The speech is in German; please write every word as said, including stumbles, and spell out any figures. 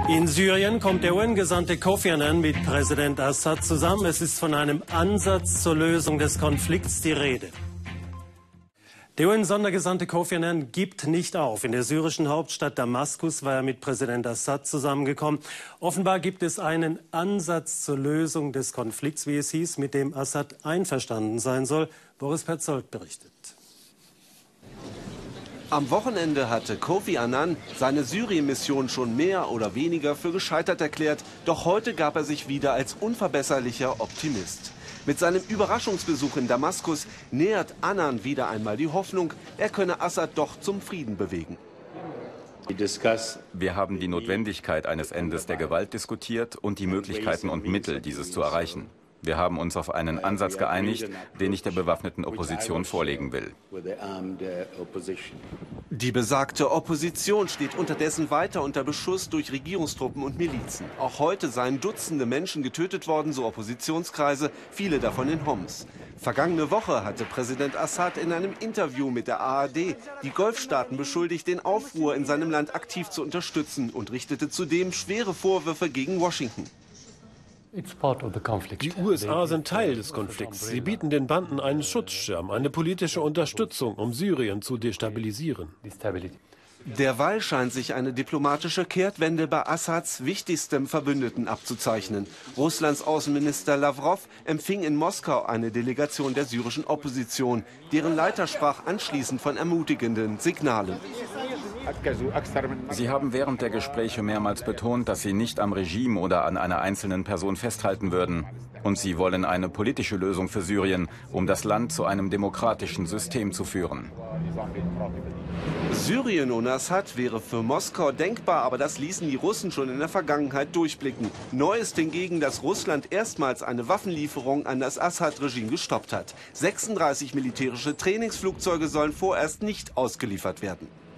In Syrien kommt der U N-Gesandte Kofi Annan mit Präsident Assad zusammen. Es ist von einem Ansatz zur Lösung des Konflikts die Rede. Der U N-Sondergesandte Kofi Annan gibt nicht auf. In der syrischen Hauptstadt Damaskus war er mit Präsident Assad zusammengekommen. Offenbar gibt es einen Ansatz zur Lösung des Konflikts, wie es hieß, mit dem Assad einverstanden sein soll. Boris Petzold berichtet. Am Wochenende hatte Kofi Annan seine Syrien-Mission schon mehr oder weniger für gescheitert erklärt. Doch heute gab er sich wieder als unverbesserlicher Optimist. Mit seinem Überraschungsbesuch in Damaskus nähert Annan wieder einmal die Hoffnung, er könne Assad doch zum Frieden bewegen. Wir haben die Notwendigkeit eines Endes der Gewalt diskutiert und die Möglichkeiten und Mittel, dieses zu erreichen. Wir haben uns auf einen Ansatz geeinigt, den ich der bewaffneten Opposition vorlegen will. Die besagte Opposition steht unterdessen weiter unter Beschuss durch Regierungstruppen und Milizen. Auch heute seien Dutzende Menschen getötet worden, so Oppositionskreise, viele davon in Homs. Vergangene Woche hatte Präsident Assad in einem Interview mit der A R D die Golfstaaten beschuldigt, den Aufruhr in seinem Land aktiv zu unterstützen und richtete zudem schwere Vorwürfe gegen Washington. Die U S A sind Teil des Konflikts. Sie bieten den Banden einen Schutzschirm, eine politische Unterstützung, um Syrien zu destabilisieren. Derweil scheint sich eine diplomatische Kehrtwende bei Assads wichtigstem Verbündeten abzuzeichnen. Russlands Außenminister Lawrow empfing in Moskau eine Delegation der syrischen Opposition. Deren Leiter sprach anschließend von ermutigenden Signalen. Sie haben während der Gespräche mehrmals betont, dass Sie nicht am Regime oder an einer einzelnen Person festhalten würden. Und Sie wollen eine politische Lösung für Syrien, um das Land zu einem demokratischen System zu führen. Syrien ohne Assad wäre für Moskau denkbar, aber das ließen die Russen schon in der Vergangenheit durchblicken. Neu ist hingegen, dass Russland erstmals eine Waffenlieferung an das Assad-Regime gestoppt hat. sechsunddreißig militärische Trainingsflugzeuge sollen vorerst nicht ausgeliefert werden.